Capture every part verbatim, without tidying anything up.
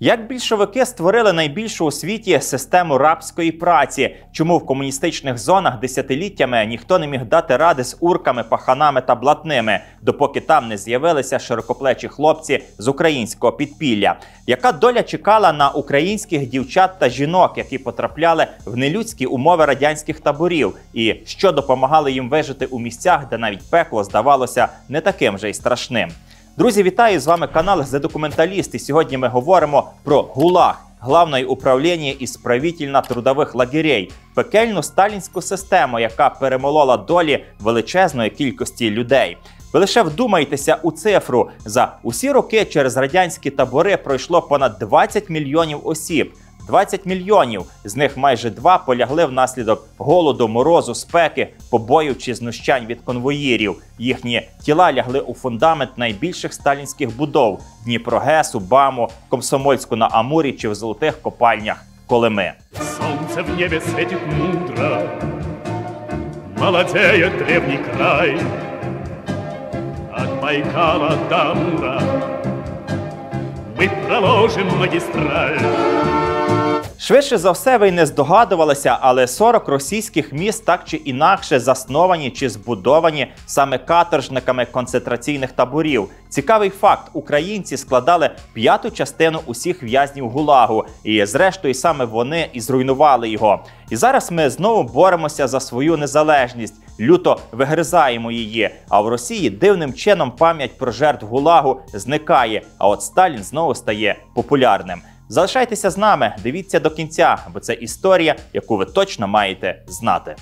Як більшовики створили найбільшу у світі систему рабської праці? Чому в комуністичних зонах десятиліттями ніхто не міг дати ради з урками, паханами та блатними, допоки там не з'явилися широкоплечі хлопці з українського підпілля? Яка доля чекала на українських дівчат та жінок, які потрапляли в нелюдські умови радянських таборів? І що допомагало їм вижити у місцях, де навіть пекло здавалося не таким же й страшним? Друзі, вітаю! З вами канал «The Документаліст» і сьогодні ми говоримо про ГУЛАГ – Главное управління ісправительно-трудових лагерей, пекельну сталінську систему, яка перемолола долі величезної кількості людей. Ви лише вдумайтеся у цифру. За усі роки через радянські табори пройшло понад двадцять мільйонів осіб. двадцять мільйонів, з них майже два полягли внаслідок голоду, морозу, спеки, побоїв чи знущань від конвоїрів. Їхні тіла лягли у фундамент найбільших сталінських будов – Дніпрогесу, Баму, Комсомольську-на-Амурі чи в золотих копальнях Колими. Сонце в небі світить мудро, молодеє древній край, от Байкала до Амура ми проложимо магістраль. Швидше за все, ви й не здогадувалися, але сорок російських міст так чи інакше засновані чи збудовані саме каторжниками концентраційних таборів. Цікавий факт – українці складали п'яту частину усіх в'язнів ГУЛАГу, і зрештою саме вони і зруйнували його. І зараз ми знову боремося за свою незалежність, люто вигризаємо її, а в Росії дивним чином пам'ять про жертв ГУЛАГу зникає, а от Сталін знову стає популярним. Залишайтеся з нами, дивіться до кінця, бо це історія, яку ви точно маєте знати.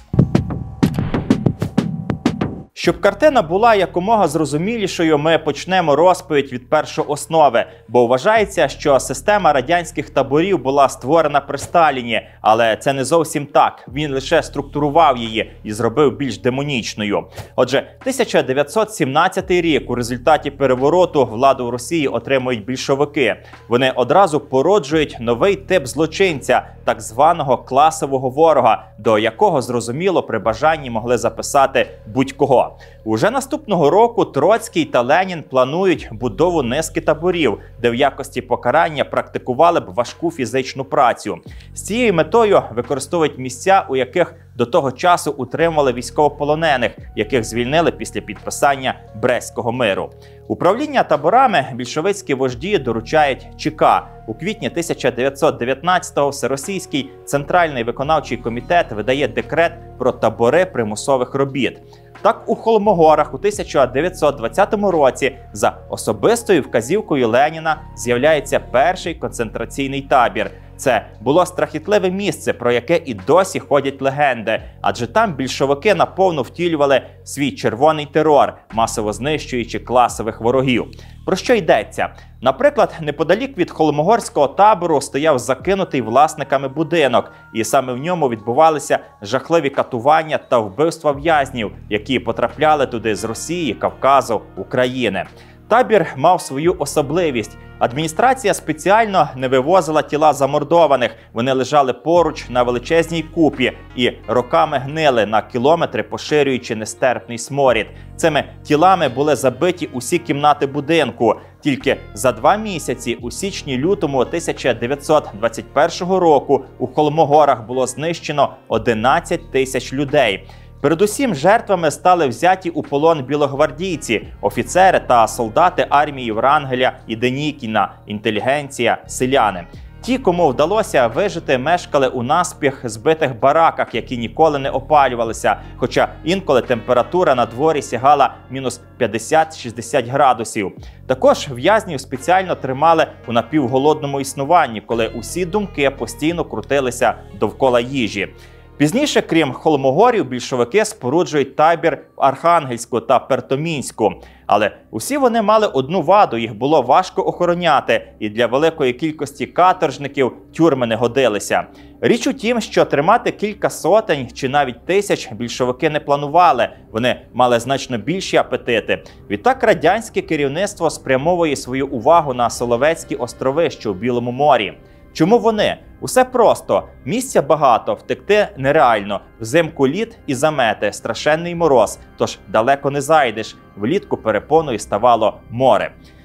Щоб картина була якомога зрозумілішою, ми почнемо розповідь від першооснови, бо вважається, що система радянських таборів була створена при Сталіні, але це не зовсім так, він лише структурував її і зробив більш демонічною. Отже, тисяча дев'ятсот сімнадцятий рік, у результаті перевороту владу в Росії отримують більшовики. Вони одразу породжують новий тип злочинця, так званого класового ворога, до якого, зрозуміло, при бажанні могли записати будь-кого. Уже наступного року Троцький та Ленін планують будову низки таборів, де в якості покарання практикували б важку фізичну працю. З цією метою використовують місця, у яких до того часу утримували військовополонених, яких звільнили після підписання Брестського миру. Управління таборами більшовицькі вожді доручають ЧК. У квітні тисяча дев'ятсот дев'ятнадцятого Всеросійський Центральний виконавчий комітет видає декрет про табори примусових робіт. Так, у Холмогорах у тисяча дев'ятсот двадцятому році за особистою вказівкою Леніна з'являється перший концентраційний табір. Це було страхітливе місце, про яке і досі ходять легенди, адже там більшовики наповну втілювали свій червоний терор, масово знищуючи класових ворогів. Про що йдеться? Наприклад, неподалік від Холмогорського табору стояв закинутий власниками будинок, і саме в ньому відбувалися жахливі катування та вбивства в'язнів, які потрапляли туди з Росії, Кавказу, України. Табір мав свою особливість. Адміністрація спеціально не вивозила тіла замордованих, вони лежали поруч на величезній купі і роками гнили на кілометри, поширюючи нестерпний сморід. Цими тілами були забиті усі кімнати будинку. Тільки за два місяці у січні-лютому тисяча дев'ятсот двадцять першого року у Холмогорах було знищено одинадцять тисяч людей. Передусім жертвами стали взяті у полон білогвардійці, офіцери та солдати армії Врангеля і Денікіна, інтелігенція, селяни. Ті, кому вдалося вижити, мешкали у наспіх збитих бараках, які ніколи не опалювалися, хоча інколи температура на дворі сягала мінус п'ятдесят - шістдесят градусів. Також в'язнів спеціально тримали у напівголодному існуванні, коли усі думки постійно крутилися довкола їжі. Пізніше, крім Холмогорів, більшовики споруджують табір в Архангельську та Пертомінську. Але усі вони мали одну ваду – їх було важко охороняти, і для великої кількості каторжників тюрми не годилися. Річ у тім, що тримати кілька сотень чи навіть тисяч більшовики не планували, вони мали значно більші апетити. Відтак радянське керівництво спрямовує свою увагу на Соловецькі острови, що у Білому морі. Чому вони? Усе просто. Місця багато, втекти нереально. Взимку лід і замети, страшенний мороз, тож далеко не зайдеш. Влітку перепоною ставало море.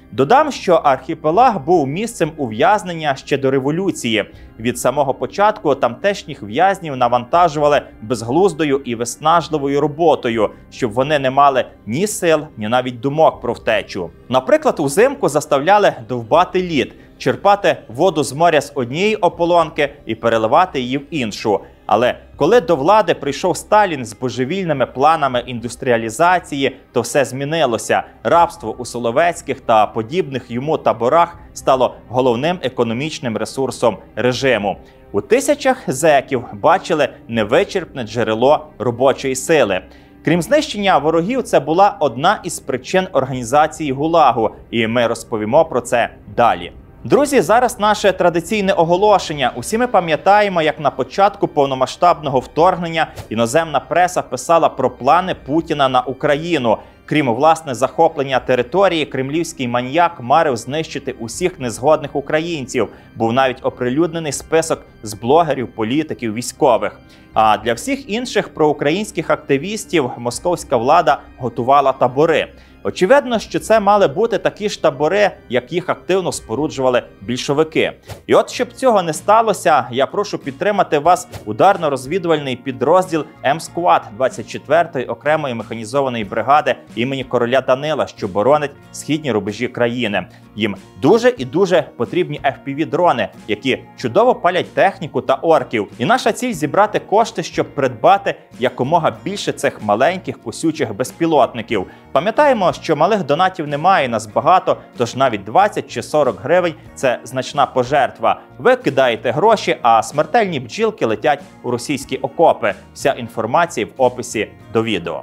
Додам, що архіпелаг був місцем ув'язнення ще до революції. Від самого початку тамтешніх в'язнів навантажували безглуздою і виснажливою роботою, щоб вони не мали ні сил, ні навіть думок про втечу. Наприклад, узимку заставляли довбати лід, черпати воду з моря з однієї ополонки і переливати її в іншу. Але коли до влади прийшов Сталін з божевільними планами індустріалізації, то все змінилося. Рабство у Соловецьких та подібних йому таборах стало головним економічним ресурсом режиму. У тисячах зеків бачили невичерпне джерело робочої сили. Крім знищення ворогів, це була одна із причин організації ГУЛАГу, і ми розповімо про це далі. Друзі, зараз наше традиційне оголошення. Усі ми пам'ятаємо, як на початку повномасштабного вторгнення іноземна преса писала про плани Путіна на Україну. Крім, власне, захоплення території, кремлівський маніяк марив знищити усіх незгодних українців. Був навіть оприлюднений список з блогерів, політиків, військових. А для всіх інших проукраїнських активістів московська влада готувала табори. Очевидно, що це мали бути такі ж табори, як їх активно споруджували більшовики. І от, щоб цього не сталося, я прошу підтримати вас ударно-розвідувальний підрозділ М-Сквад двадцять четвертої окремої механізованої бригади імені короля Данила, що боронить східні рубежі країни. Їм дуже і дуже потрібні еф пі ві-дрони, які чудово палять техніку та орків. І наша ціль – зібрати кошти, щоб придбати якомога більше цих маленьких кусючих безпілотників. Пам'ятаємо, що малих донатів немає, нас багато, тож навіть двадцять чи сорок гривень – це значна пожертва. Ви кидаєте гроші, а смертельні бджілки летять у російські окопи. Вся інформація в описі до відео.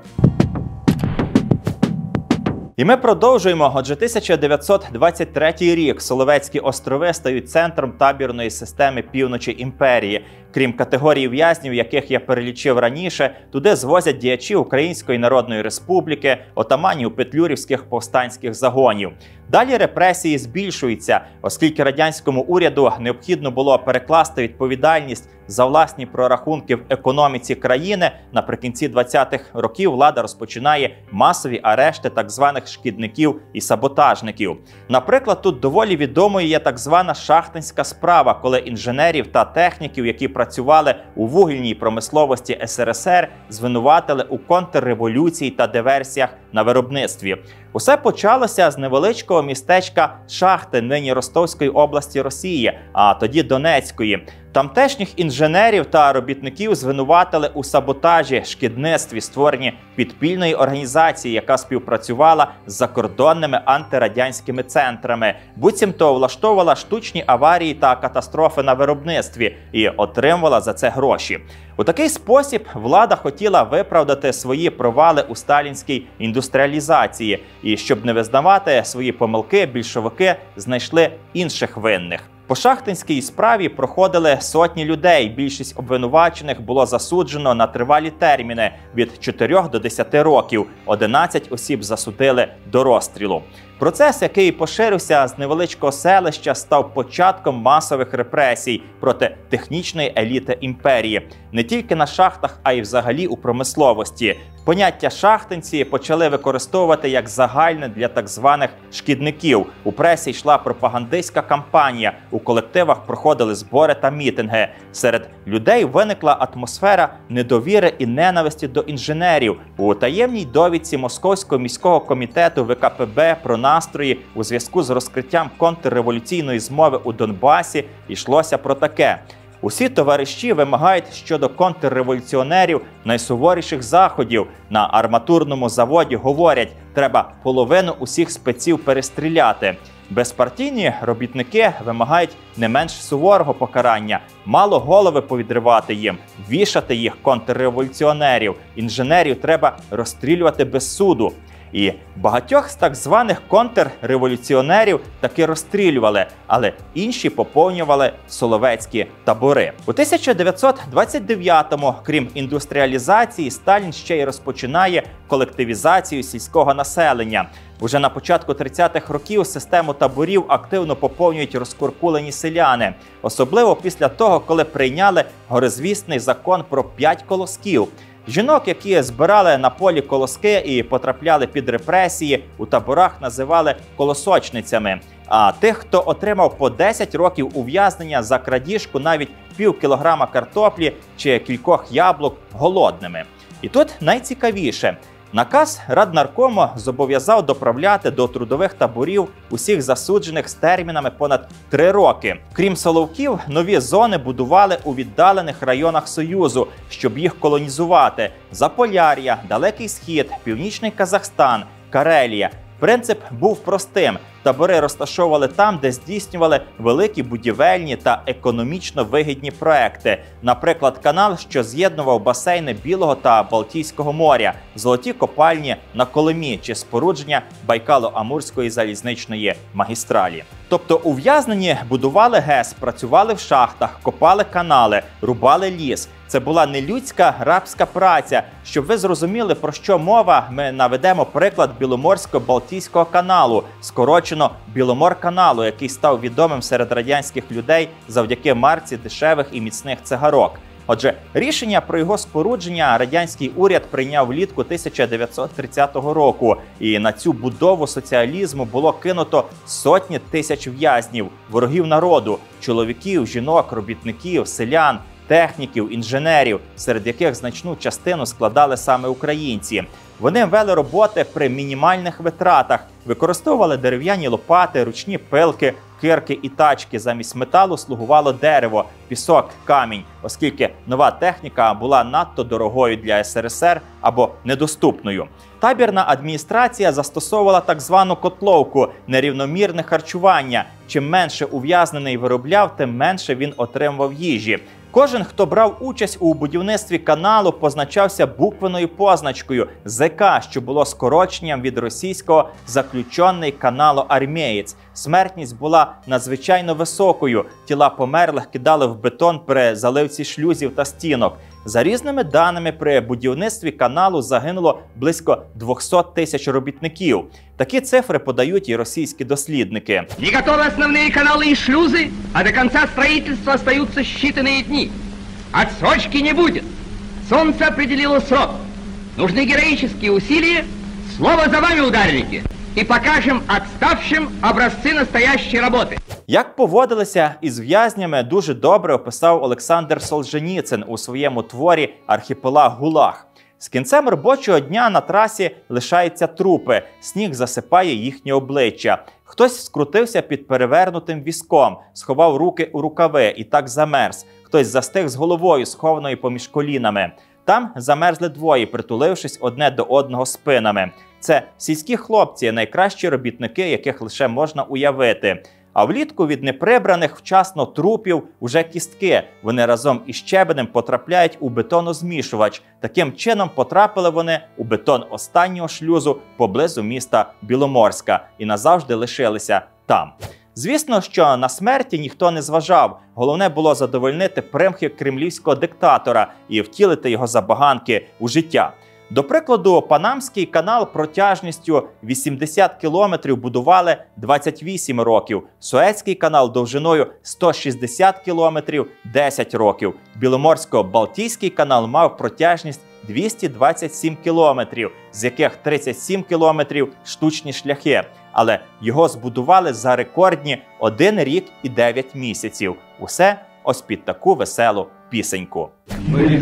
І ми продовжуємо. Отже, тисяча дев'ятсот двадцять третій рік. Соловецькі острови стають центром табірної системи півночі імперії. Крім категорії в'язнів, яких я перелічив раніше, туди звозять діячі Української Народної Республіки, отаманів петлюрівських повстанських загонів. Далі репресії збільшуються, оскільки радянському уряду необхідно було перекласти відповідальність за власні прорахунки в економіці країни. Наприкінці двадцятих років влада розпочинає масові арешти так званих шкідників і саботажників. Наприклад, тут доволі відомою є так звана шахтинська справа, коли інженерів та техніків, які працювали у вугільній промисловості ес ер ес ер, звинуватили у контрреволюції та диверсіях на виробництві. Усе почалося з невеличкого містечка Шахти, нині Ростовської області Росії, а тоді Донецької. Тамтешніх інженерів та робітників звинуватили у саботажі, шкідництві, створенні підпільної організації, яка співпрацювала з закордонними антирадянськими центрами. Буцімто влаштовувала штучні аварії та катастрофи на виробництві і отримувала за це гроші. У такий спосіб влада хотіла виправдати свої провали у сталінській індустріалізації. І щоб не визнавати свої помилки, більшовики знайшли інших винних. По шахтинській справі проходили сотні людей. Більшість обвинувачених було засуджено на тривалі терміни від чотирьох до десяти років. одинадцять осіб засудили до розстрілу. Процес, який поширився з невеличкого селища, став початком масових репресій проти технічної еліти імперії. Не тільки на шахтах, а й взагалі у промисловості. Поняття шахтинці почали використовувати як загальне для так званих шкідників. У пресі йшла пропагандистська кампанія, у колективах проходили збори та мітинги. Серед людей виникла атмосфера недовіри і ненависті до інженерів. У таємній довідці Московського міського комітету ве ка пе бе про настрої у зв'язку з розкриттям контрреволюційної змови у Донбасі йшлося про таке. Усі товариші вимагають щодо контрреволюціонерів найсуворіших заходів. На арматурному заводі говорять, треба половину усіх спеців перестріляти. Безпартійні робітники вимагають не менш суворого покарання. Мало голови повідривати їм, вішати їх контрреволюціонерів. Інженерів треба розстрілювати без суду. І багатьох з так званих контрреволюціонерів таки розстрілювали, але інші поповнювали соловецькі табори. У тисяча дев'ятсот двадцять дев'ятому, крім індустріалізації, Сталін ще й розпочинає колективізацію сільського населення. Уже на початку тридцятих років систему таборів активно поповнюють розкуркулені селяни. Особливо після того, коли прийняли горизвісний закон про п'ять колосків. Жінок, які збирали на полі колоски і потрапляли під репресії, у таборах називали колосочницями. А тих, хто отримав по десять років ув'язнення за крадіжку навіть пів кілограма картоплі чи кількох яблук, голодними. І тут найцікавіше. Наказ Раднаркому зобов'язав доправляти до трудових таборів усіх засуджених з термінами понад три роки. Крім Соловків, нові зони будували у віддалених районах Союзу, щоб їх колонізувати. Заполяр'я, Далекий Схід, Північний Казахстан, Карелія. Принцип був простим. Табори розташовували там, де здійснювали великі будівельні та економічно вигідні проекти. Наприклад, канал, що з'єднував басейни Білого та Балтійського моря, золоті копальні на Колимі чи спорудження Байкало-Амурської залізничної магістралі. Тобто ув'язнені будували ГЕС, працювали в шахтах, копали канали, рубали ліс. Це була не людська рабська праця. Щоб ви зрозуміли, про що мова, ми наведемо приклад Біломорсько-Балтійського каналу, скорочено Біломорканалу, який став відомим серед радянських людей завдяки марці дешевих і міцних цигарок. Отже, рішення про його спорудження радянський уряд прийняв влітку тисяча дев'ятсот тридцятого року. І на цю будову соціалізму було кинуто сотні тисяч в'язнів, ворогів народу, чоловіків, жінок, робітників, селян, техніків, інженерів, серед яких значну частину складали саме українці. Вони вели роботи при мінімальних витратах, використовували дерев'яні лопати, ручні пилки, кирки і тачки. Замість металу слугувало дерево, пісок, камінь, оскільки нова техніка була надто дорогою для ес ер ес ер або недоступною. Табірна адміністрація застосовувала так звану котловку – нерівномірне харчування. Чим менше ув'язнений виробляв, тим менше він отримував їжі. Кожен, хто брав участь у будівництві каналу, позначався буквеною позначкою зе ка, що було скороченням від російського «заключений каналоармієць». Смертність була надзвичайно високою. Тіла померлих кидали в бетон при заливці шлюзів та стінок. За різними даними, при будівництві каналу загинуло близько двохсот тисяч робітників. Такі цифри подають і російські дослідники. Не готовы основные каналы и шлюзы, а до конца строительства остаются считанные дни. Отсрочки не будет. Солнце определило срок. Нужны героические усилия. Слово за вами, ударники. И покажем отставшим образцы настоящей работы. Як поводилися із в'язнями, дуже добре описав Олександр Солженіцин у своєму творі «Архіпелаг ГУЛАГ». З кінцем робочого дня на трасі лишаються трупи, сніг засипає їхні обличчя. Хтось скрутився під перевернутим візком, сховав руки у рукави і так замерз. Хтось застиг з головою, схованою поміж колінами. Там замерзли двоє, притулившись одне до одного спинами. Це сільські хлопці, найкращі робітники, яких лише можна уявити. А влітку від неприбраних вчасно трупів уже кістки. Вони разом із щебенем потрапляють у бетонозмішувач. Таким чином потрапили вони у бетон останнього шлюзу поблизу міста Біломорська і назавжди лишилися там. Звісно, що на смерті ніхто не зважав. Головне було задовольнити примхи кремлівського диктатора і втілити його забаганки у життя. До прикладу, Панамський канал протяжністю вісімдесят кілометрів будували двадцять вісім років, Суецький канал довжиною сто шістдесят кілометрів – десять років, Біломорсько-Балтійський канал мав протяжність двісті двадцять сім кілометрів, з яких тридцять сім кілометрів – штучні шляхи. Але його збудували за рекордні один рік і дев'ять місяців. Усе ось під таку веселу пісеньку. Мы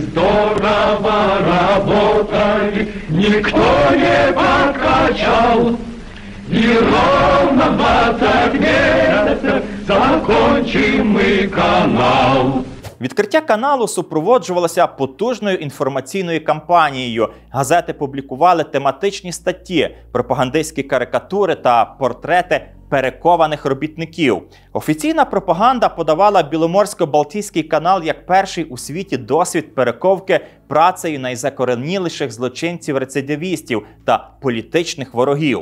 здорово работали, никто не подкачал. И ровно двадцать месяцев закончим мы канал. Відкриття каналу супроводжувалося потужною інформаційною кампанією. Газети публікували тематичні статті, пропагандистські карикатури та портрети перекованих робітників. Офіційна пропаганда подавала Біломорсько-Балтійський канал як перший у світі досвід перековки працею найзакореніліших злочинців-рецидивістів та політичних ворогів.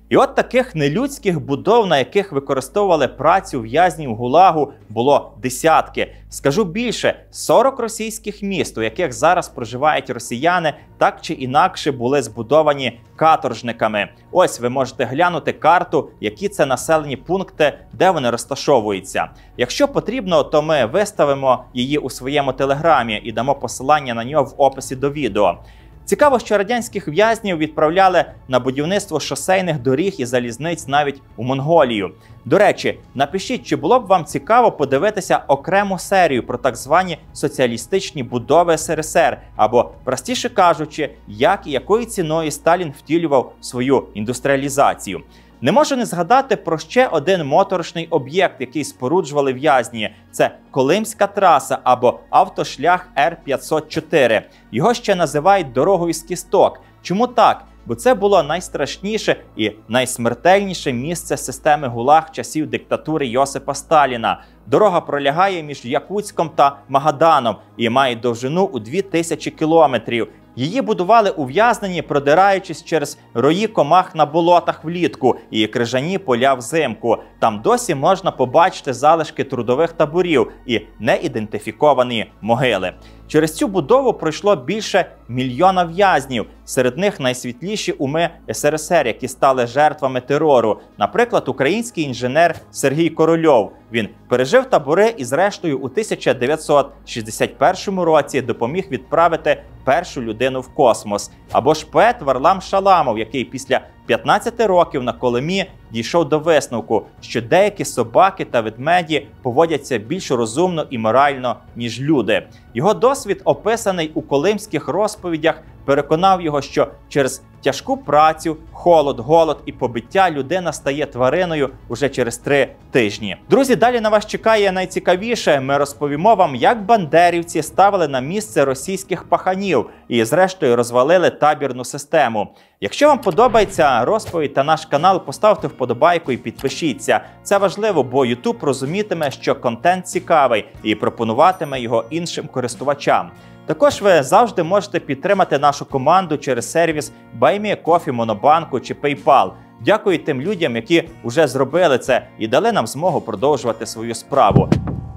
І от таких нелюдських будов, на яких використовували працю в'язнів ГУЛАГу, було десятки. Скажу більше, сорок російських міст, у яких зараз проживають росіяни, так чи інакше були збудовані каторжниками. Ось ви можете глянути карту, які це населені пункти, де вони розташовуються. Якщо потрібно, то ми виставимо її у своєму телеграмі і дамо посилання на нього в описі до відео. Цікаво, що радянських в'язнів відправляли на будівництво шосейних доріг і залізниць навіть у Монголію. До речі, напишіть, чи було б вам цікаво подивитися окрему серію про так звані соціалістичні будови ес ер ес ер, або, простіше кажучи, як і якою ціною Сталін втілював свою індустріалізацію. Не можу не згадати про ще один моторошний об'єкт, який споруджували в'язні. Це Колимська траса або автошлях ер п'ятсот чотири. Його ще називають дорогою з кісток. Чому так? Бо це було найстрашніше і найсмертельніше місце системи ГУЛАГ часів диктатури Йосипа Сталіна. Дорога пролягає між Якутськом та Магаданом і має довжину у дві тисячі кілометрів. Її будували ув'язнені, продираючись через рої комах на болотах влітку і крижані поля взимку. Там досі можна побачити залишки трудових таборів і неідентифіковані могили. Через цю будову пройшло більше мільйона в'язнів. Серед них найсвітліші уми ес ер ес ер, які стали жертвами терору. Наприклад, український інженер Сергій Корольов. Він пережив табори і зрештою у тисяча дев'ятсот шістдесят першому році допоміг відправити першу людину в космос. Або ж поет Варлам Шаламов, який після п'ятнадцяти років на Колимі дійшов до висновку, що деякі собаки та ведмеді поводяться більш розумно і морально, ніж люди. Його досвід, описаний у колимських розповідях, переконав його, що через тяжку працю, холод, голод і побиття людина стає твариною уже через три тижні. Друзі, далі на вас чекає найцікавіше. Ми розповімо вам, як бандерівці ставили на місце російських паханів і зрештою розвалили табірну систему. Якщо вам подобається розповідь та наш канал, поставте вподобайку і підпишіться. Це важливо, бо YouTube розумітиме, що контент цікавий і пропонуватиме його іншим користувачам. Також ви завжди можете підтримати нашу команду через сервіс BuyMeACoffee, Монобанку чи PayPal. Дякую тим людям, які вже зробили це і дали нам змогу продовжувати свою справу.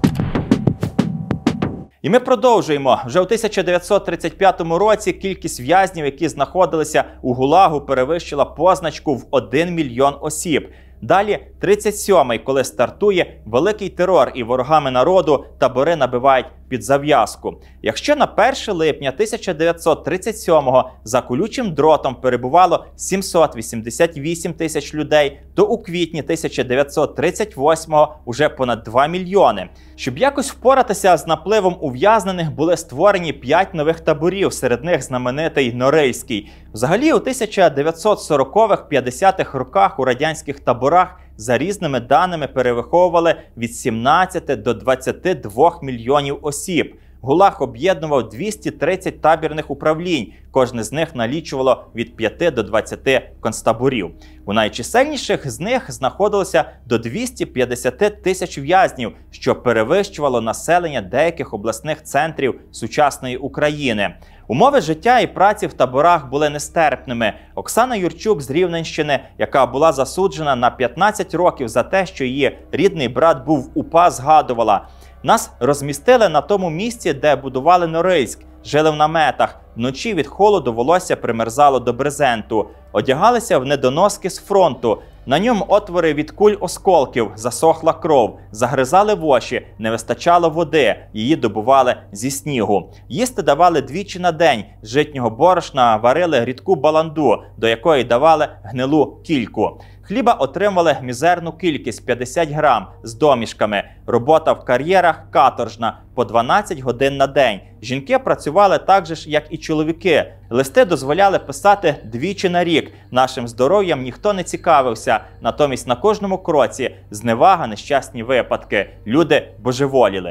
І ми продовжуємо. Вже у тисяча дев'ятсот тридцять п'ятому році кількість в'язнів, які знаходилися у ГУЛАГу, перевищила позначку в один мільйон осіб. Далі тридцять сьомий, коли стартує великий терор і ворогами народу табори набивають під зав'язку. Якщо на перше липня тисяча дев'ятсот тридцять сьомого за колючим дротом перебувало сімсот вісімдесят вісім тисяч людей, то у квітні тисяча дев'ятсот тридцять восьмого уже понад два мільйони. Щоб якось впоратися з напливом ув'язнених, були створені п'ять нових таборів, серед них знаменитий Норильський. Взагалі у тисяча дев'ятсот сорокових-п'ятдесятих роках у радянських таборах за різними даними перевиховували від сімнадцяти до двадцяти двох мільйонів осіб. ГУЛАГ об'єднував двісті тридцять табірних управлінь, кожне з них налічувало від п'яти до двадцяти концтаборів. У найчисельніших з них знаходилося до двохсот п'ятдесяти тисяч в'язнів, що перевищувало населення деяких обласних центрів сучасної України. Умови життя і праці в таборах були нестерпними. Оксана Юрчук з Рівненщини, яка була засуджена на п'ятнадцять років за те, що її рідний брат був в УПА, згадувала: «Нас розмістили на тому місці, де будували Норильськ, жили в наметах, вночі від холоду волосся примерзало до брезенту, одягалися в недоноски з фронту, на ньому отвори від куль осколків, засохла кров, загризали воші, не вистачало води, її добували зі снігу. Їсти давали двічі на день, з житнього борошна варили рідку баланду, до якої давали гнилу кільку. Хліба отримували мізерну кількість – п'ятдесят грам з домішками. Робота в кар'єрах каторжна – по дванадцять годин на день. Жінки працювали так же ж, як і чоловіки. Листи дозволяли писати двічі на рік. Нашим здоров'ям ніхто не цікавився. Натомість на кожному кроці зневага, нещасні випадки. Люди божеволіли.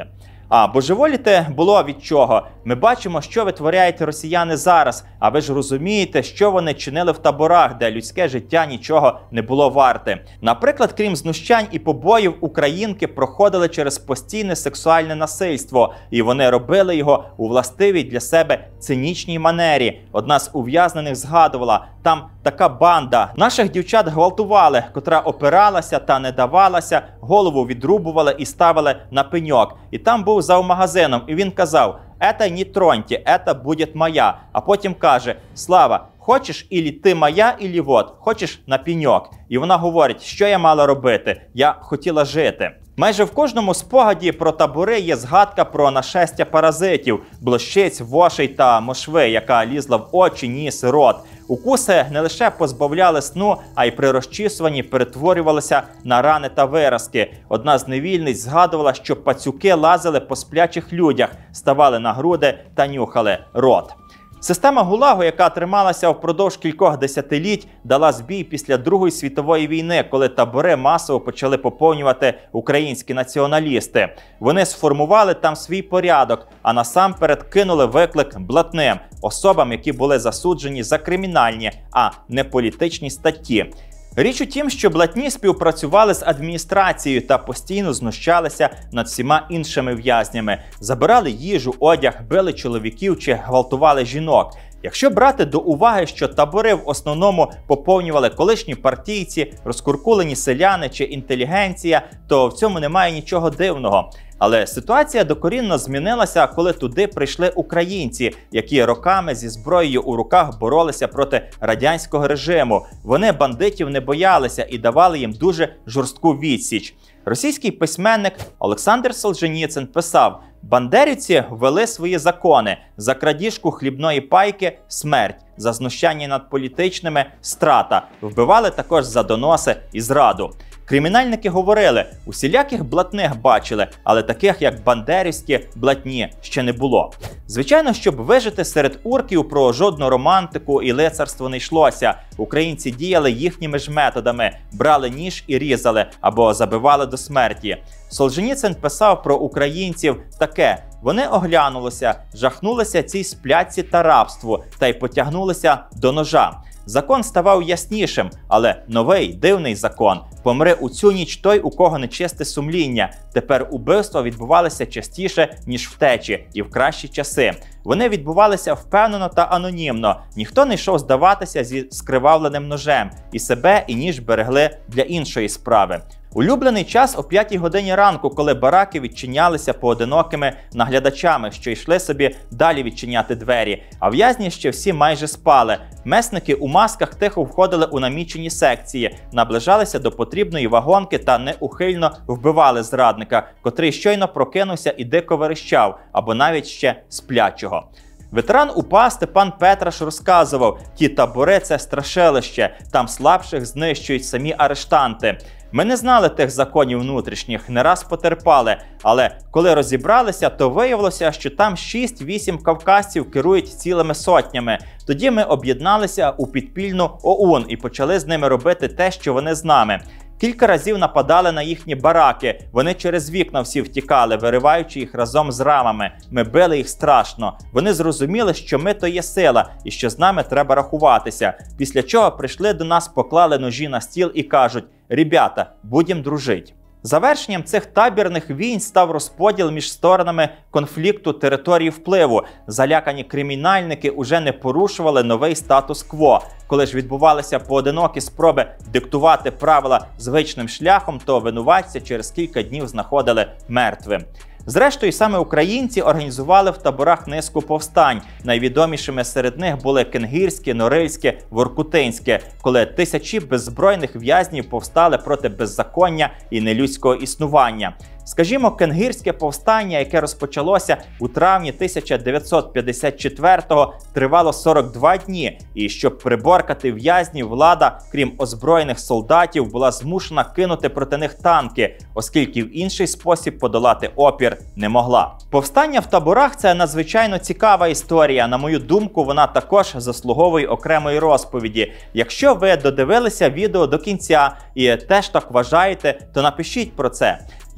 А божеволіти було від чого. Ми бачимо, що витворяють росіяни зараз, а ви ж розумієте, що вони чинили в таборах, де людське життя нічого не було варте. Наприклад, крім знущань і побоїв, українки проходили через постійне сексуальне насильство, і вони робили його у властивій для себе цинічній манері. Одна з ув'язнених згадувала, там така банда. Наших дівчат гвалтували, котра опиралася та не давалася, голову відрубували і ставили на пеньок. І там був зоомагазином, і він казав: «Это не троньте, это будет моя». А потім каже: «Слава, хочеш ілі ти моя, ілі вот, хочеш на пеньок». І вона говорить: «Що я мала робити? Я хотіла жити». Майже в кожному спогаді про табори є згадка про нашестя паразитів, блощиць, вошей та мошви, яка лізла в очі, ніс, рот. Укуси не лише позбавляли сну, а й при розчісуванні перетворювалися на рани та виразки. Одна з невільниць згадувала, що пацюки лазили по сплячих людях, ставали на груди та нюхали рот. Система ГУЛАГу, яка трималася впродовж кількох десятиліть, дала збій після Другої світової війни, коли табори масово почали поповнювати українські націоналісти. Вони сформували там свій порядок, а насамперед кинули виклик блатним, особам, які були засуджені за кримінальні, а не політичні статті. Річ у тім, що блатні співпрацювали з адміністрацією та постійно знущалися над всіма іншими в'язнями. Забирали їжу, одяг, били чоловіків чи гвалтували жінок. Якщо брати до уваги, що табори в основному поповнювали колишні партійці, розкуркулені селяни чи інтелігенція, то в цьому немає нічого дивного. Але ситуація докорінно змінилася, коли туди прийшли українці, які роками зі зброєю у руках боролися проти радянського режиму. Вони бандитів не боялися і давали їм дуже жорстку відсіч. Російський письменник Олександр Солженіцин писав: «Бандерівці ввели свої закони. За крадіжку хлібної пайки – смерть, за знущання над політичними – страта. Вбивали також за доноси і зраду». Кримінальники говорили, усіляких блатних бачили, але таких, як бандерівські блатні, ще не було. Звичайно, щоб вижити серед урків, про жодну романтику і лицарство не йшлося. Українці діяли їхніми ж методами, брали ніж і різали, або забивали до смерті. Солженіцин писав про українців таке: «Вони оглянулися, жахнулися цій сплятці та рабству, та й потягнулися до ножа. Закон ставав яснішим, але новий, дивний закон. Помре у цю ніч той, у кого нечисте сумління. Тепер убивства відбувалися частіше, ніж втечі, і в кращі часи. Вони відбувалися впевнено та анонімно. Ніхто не йшов здаватися зі скривавленим ножем. І себе, і ніж берегли для іншої справи». Улюблений час о п'ятій годині ранку, коли бараки відчинялися поодинокими наглядачами, що йшли собі далі відчиняти двері, а в'язні ще всі майже спали. Месники у масках тихо входили у намічені секції, наближалися до потрібної вагонки та неухильно вбивали зрадника, котрий щойно прокинувся і дико верещав, або навіть ще сплячого. Ветеран УПА Степан Петраш розказував: «Ті табори – це страшилище, там слабших знищують самі арештанти. Ми не знали тих законів внутрішніх, не раз потерпали, але коли розібралися, то виявилося, що там шість-вісім кавказців керують цілими сотнями. Тоді ми об'єдналися у підпільну ОУН і почали з ними робити те, що вони з нами. Кілька разів нападали на їхні бараки, вони через вікна всі втікали, вириваючи їх разом з рамами. Ми били їх страшно. Вони зрозуміли, що ми то є сила і що з нами треба рахуватися. Після чого прийшли до нас, поклали ножі на стіл і кажуть: «Ребята, будем дружить». Завершенням цих табірних війн став розподіл між сторонами конфлікту території впливу. Залякані кримінальники уже не порушували новий статус-кво. Коли ж відбувалися поодинокі спроби диктувати правила звичним шляхом, то винуватця через кілька днів знаходили мертвим. Зрештою, саме українці організували в таборах низку повстань. Найвідомішими серед них були Кенгірське, Норильське, Воркутинське, коли тисячі беззбройних в'язнів повстали проти беззаконня і нелюдського існування. Скажімо, Кенгірське повстання, яке розпочалося у травні тисяча дев'ятсот п'ятдесят четвертого, тривало сорок два дні, і щоб приборкати в'язнів, влада, крім озброєних солдатів, була змушена кинути проти них танки, оскільки в інший спосіб подолати опір не могла. Повстання в таборах – це надзвичайно цікава історія. На мою думку, вона також заслуговує окремої розповіді. Якщо ви додивилися відео до кінця і теж так вважаєте, то напишіть про це.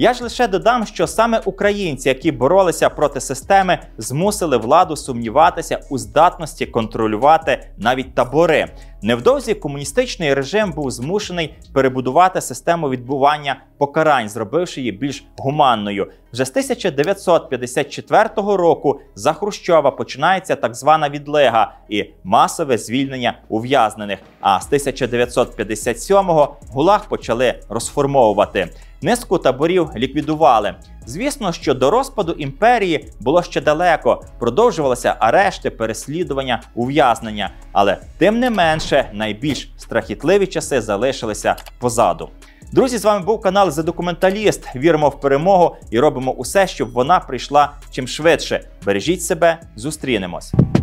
Я ж лише додам, що саме українці, які боролися проти системи, змусили владу сумніватися у здатності контролювати навіть табори. Невдовзі комуністичний режим був змушений перебудувати систему відбування покарань, зробивши її більш гуманною. Вже з тисяча дев'ятсот п'ятдесят четвертого року за Хрущова починається так звана відлига і масове звільнення ув'язнених, а з тисяча дев'ятсот п'ятдесят сьомого ГУЛАГ почали розформовувати. Низку таборів ліквідували. Звісно, що до розпаду імперії було ще далеко, продовжувалися арешти, переслідування, ув'язнення, але тим не менше найбільш страхітливі часи залишилися позаду. Друзі, з вами був канал «The Documentalist». Віримо в перемогу і робимо усе, щоб вона прийшла чим швидше. Бережіть себе, зустрінемось!